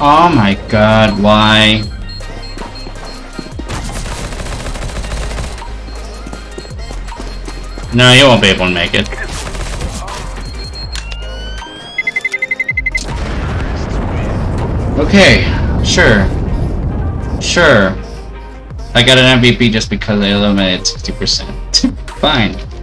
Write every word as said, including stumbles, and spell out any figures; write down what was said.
Oh my god, why? No, you won't be able to make it. Okay, sure. Sure. I got an M V P just because I eliminated sixty percent. Fine.